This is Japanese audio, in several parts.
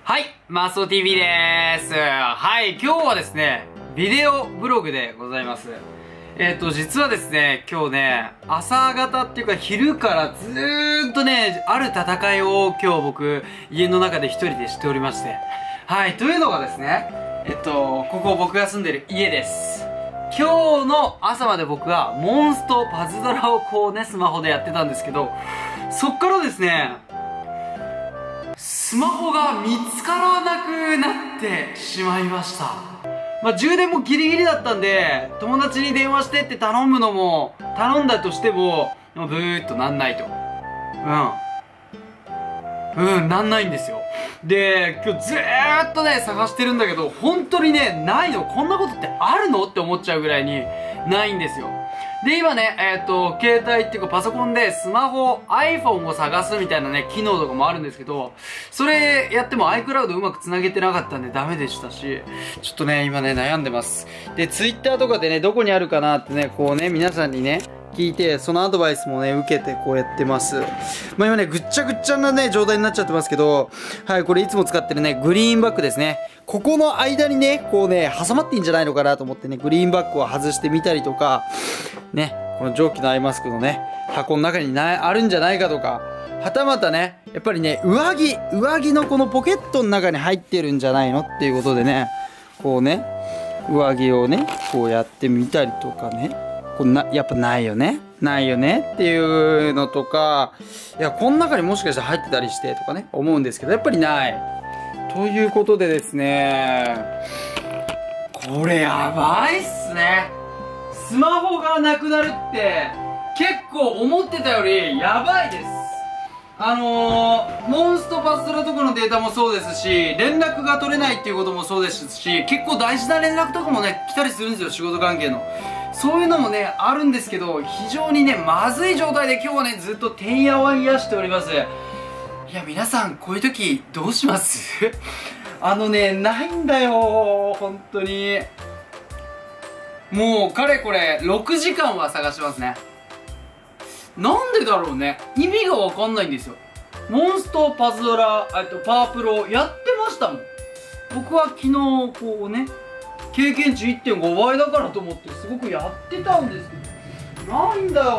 はい、マスオ TV でーす。はい、今日はですね、ビデオブログでございます。実はですね、今日ね、朝方っていうか昼からずーっとね、ある戦いを今日僕、家の中で一人でしておりまして。はい、というのがですね、ここ僕が住んでる家です。今日の朝まで僕はモンストパズドラをこうね、スマホでやってたんですけど、そっからですね、スマホが見つからなくなってしまいました。まあ、充電もギリギリだったんで、友達に電話してって頼むのも、頼んだとしても、ブーっとなんないと。なんないんですよ。で、今日ずーっとね、探してるんだけど、本当にね、ないの。こんなことってあるのって思っちゃうぐらいに、ないんですよ。で、今ね、携帯っていうかパソコンでスマホ、iPhone を探すみたいなね、機能とかもあるんですけど、それやっても iCloud うまく繋げてなかったんでダメでしたし、ちょっとね、今ね、悩んでます。で、Twitter とかでね、どこにあるかなってね、こうね、皆さんにね、聞いて、そのアドバイスもね、受けてこうやってます。まあ今ね、ぐっちゃぐちゃなね、状態になっちゃってますけど、はい、これいつも使ってるね、グリーンバックですね。ここの間にね、こうね、挟まっていいんじゃないのかなと思ってね、グリーンバックを外してみたりとか、ね、この蒸気のアイマスクのね、箱の中にあるんじゃないかとか、はたまたね、やっぱりね、上着のこのポケットの中に入ってるんじゃないのっていうことでね、こうね、上着をね、こうやってみたりとかね、やっぱないよねっていうのとか、いや、この中にもしかしたら入ってたりしてとかね、思うんですけど、やっぱりない。ということでですね、これやばいっすね。スマホがなくなるって結構思ってたよりやばいです。モンストパズドラとかのデータもそうですし、連絡が取れないっていうこともそうですし、結構大事な連絡とかもね、来たりするんですよ、仕事関係の。そういうのもね、あるんですけど、非常にね、まずい状態で今日はね、ずっとてんやわんやしております。いや、皆さん、こういう時、どうしますないんだよ、本当に。もう、かれこれ、6時間は探してますね。なんでだろうね。意味がわかんないんですよ。モンストパズドラ、パワープロ、やってましたもん。僕は昨日、こうね、経験値 1.5 倍だからと思ってすごくやってたんですけど、ないんだよ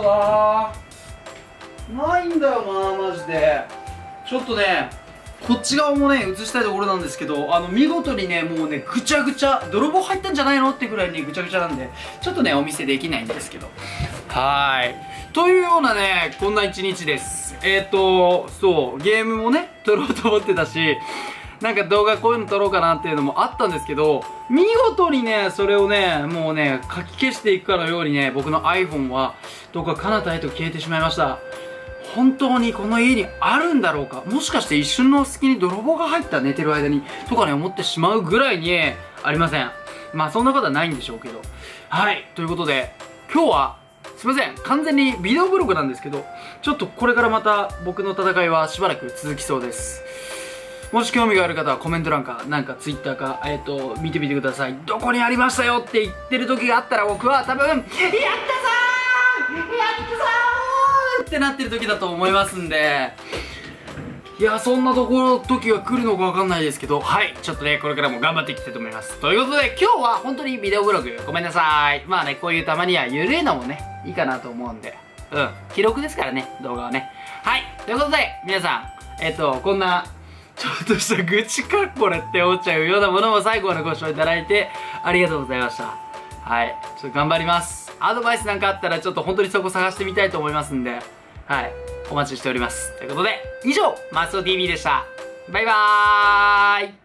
な、ないんだよな、マジで。ちょっとね、こっち側もね、映したいところなんですけど、見事にね、もうね、ぐちゃぐちゃ、泥棒入ったんじゃないのってぐらいにぐちゃぐちゃなんで、ちょっとね、お見せできないんですけど。というようなね、こんな一日です。そう、ゲームもね、撮ろうと思ってたし、なんか動画こういうの撮ろうかなっていうのもあったんですけど、見事にね、それをね、もうね、書き消していくかのようにね、僕の iPhone は、どこか彼方へと消えてしまいました。本当にこの家にあるんだろうか、もしかして一瞬の隙に泥棒が入った寝てる間に、とかね、思ってしまうぐらいに、ありません。まあそんなことはないんでしょうけど。はい、ということで、今日は、すいません、完全にビデオブログなんですけど、ちょっとこれからまた僕の戦いはしばらく続きそうです。もし興味がある方はコメント欄か、なんか Twitter か、見てみてください。どこにありましたよって言ってる時があったら僕は多分、やったぞーってなってる時だと思いますんで、いや、そんな時が来るのかわかんないですけど、はい、ちょっとね、これからも頑張っていきたいと思います。ということで、今日は本当にビデオブログ、ごめんなさい。まあね、こういうたまにはゆるいのもね、いいかなと思うんで、記録ですからね、動画はね。はい、ということで、皆さん、こんな、ちょっとした愚痴かこれって思っちゃうようなものも最後までご視聴いただいてありがとうございました。はい。ちょっと頑張ります。アドバイスなんかあったらちょっと本当にそこ探してみたいと思いますんで、はい。お待ちしております。ということで、以上、マスオ TV でした。バイバーイ。